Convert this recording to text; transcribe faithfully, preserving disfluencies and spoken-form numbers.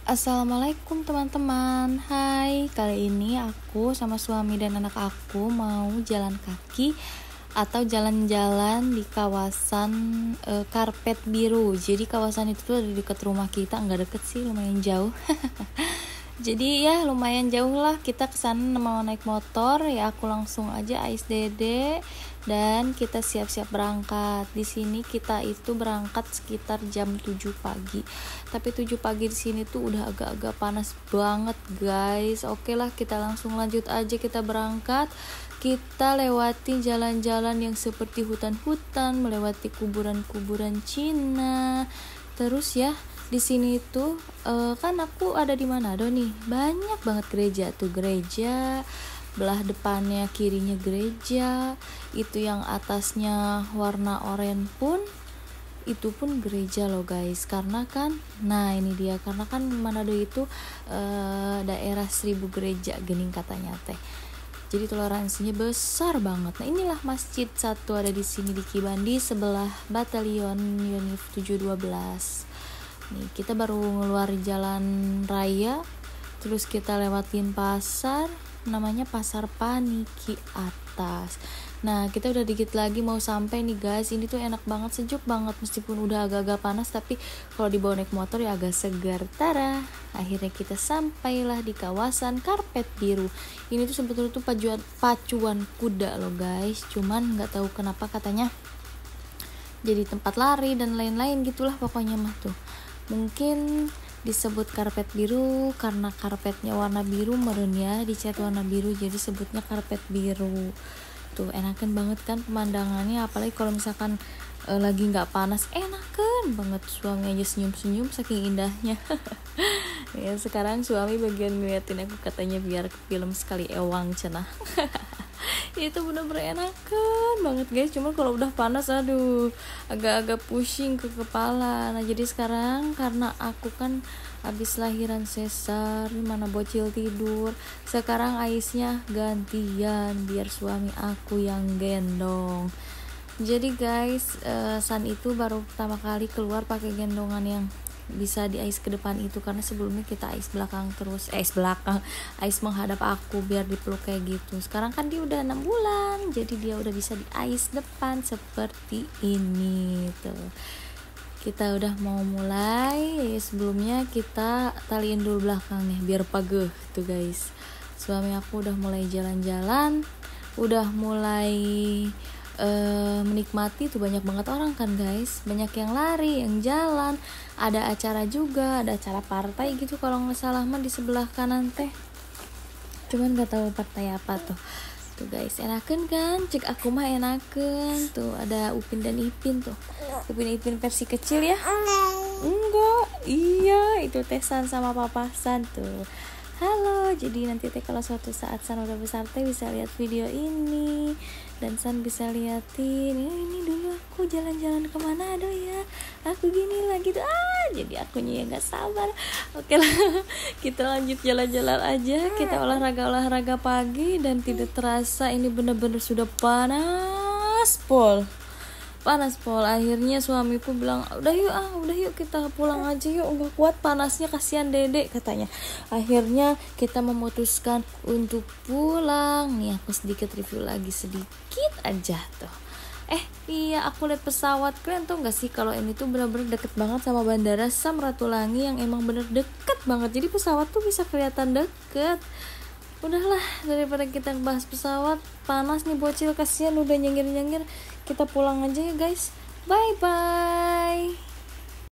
Assalamualaikum teman-teman. Hai, kali ini aku sama suami dan anak aku mau jalan kaki atau jalan-jalan di kawasan e, karpet biru. Jadi kawasan itu tuh ada di dekat rumah kita, nggak deket sih, lumayan jauh. Jadi ya lumayan jauh lah, kita kesana mau naik motor. Ya aku langsung aja ais dede dan kita siap-siap berangkat. Di sini kita itu berangkat sekitar jam tujuh pagi. Tapi tujuh pagi di sini tuh udah agak-agak panas banget, guys. Oke lah, kita langsung lanjut aja, kita berangkat. Kita lewati jalan-jalan yang seperti hutan-hutan, melewati kuburan-kuburan Cina. Terus ya, di sini tuh uh, kan aku ada di Manado nih, banyak banget gereja tuh, gereja belah depannya kirinya gereja, itu yang atasnya warna oranye pun itu pun gereja loh guys. Karena kan nah ini dia, karena kan Manado itu uh, daerah seribu gereja gening katanya teh, jadi toleransinya besar banget. Nah inilah masjid satu ada di sini di Kibandi sebelah Batalion Yonif tujuh dua belas. Nih kita baru ngeluar jalan raya, terus kita lewatin pasar, namanya Pasar Paniki Atas. Nah kita udah dikit lagi mau sampai nih guys. Ini tuh enak banget, sejuk banget, meskipun udah agak-agak panas, tapi kalau dibawa naik motor ya agak segar. Tara, akhirnya kita sampailah di kawasan karpet biru. Ini tuh sebetulnya tuh pacuan, pacuan kuda loh guys, cuman nggak tahu kenapa katanya jadi tempat lari dan lain-lain gitulah pokoknya mah tuh. Mungkin disebut karpet biru karena karpetnya warna biru meren ya, dicat warna biru jadi sebutnya karpet biru. Tuh enakan banget kan pemandangannya, apalagi kalau misalkan e, lagi nggak panas, enakan banget. Suami aja senyum-senyum saking indahnya. Ya sekarang suami bagian ngeliatin aku, katanya biar ke film sekali ewang cenah. Itu bener-bener enakan banget guys, cuma kalau udah panas aduh agak-agak pusing ke kepala. Nah jadi sekarang karena aku kan habis lahiran sesar, mana bocil tidur, sekarang aisnya gantian biar suami aku yang gendong. Jadi guys, uh, San itu baru pertama kali keluar pakai gendongan yang bisa di ais ke depan itu, karena sebelumnya kita ais belakang terus, eh, ais belakang, ais menghadap aku biar dipeluk kayak gitu. Sekarang kan dia udah enam bulan, jadi dia udah bisa di ais depan seperti ini tuh. Kita udah mau mulai, sebelumnya kita taliin dulu belakangnya biar pageh tuh guys. Suami aku udah mulai jalan-jalan, udah mulai Uh, menikmati tuh, banyak banget orang kan guys, banyak yang lari, yang jalan, ada acara juga, ada acara partai gitu kalau nggak salah mah di sebelah kanan teh, cuman nggak tahu partai apa tuh. Tuh guys, enakan kan, cek aku mah enakan tuh, ada Upin dan Ipin tuh, Upin Ipin versi kecil ya, enggak, iya itu Tesan sama Papasan tuh. Halo, jadi nanti teh kalau suatu saat San udah besar teh bisa lihat video ini dan San bisa liatin ini, ini dulu aku jalan-jalan kemana aduh ya, aku gini lagi tuh, ah jadi akunya ya nggak sabar. Oke lah, kita lanjut jalan-jalan aja, kita olahraga-olahraga pagi dan tidak terasa ini bener-bener sudah panas pol. Panas pol, akhirnya suamiku bilang udah yuk ah udah yuk kita pulang aja yuk, nggak kuat panasnya, kasihan dedek katanya. Akhirnya kita memutuskan untuk pulang. Nih aku sedikit review lagi sedikit aja tuh. Eh iya, aku lihat pesawat, keren tuh nggak sih kalau ini tuh benar-benar deket banget sama bandara Samratulangi yang emang bener deket banget, jadi pesawat tuh bisa kelihatan deket. Udahlah, daripada kita bahas pesawat, panas nih bocil, kasihan udah nyengir-nyengir. Kita pulang aja ya guys. Bye bye.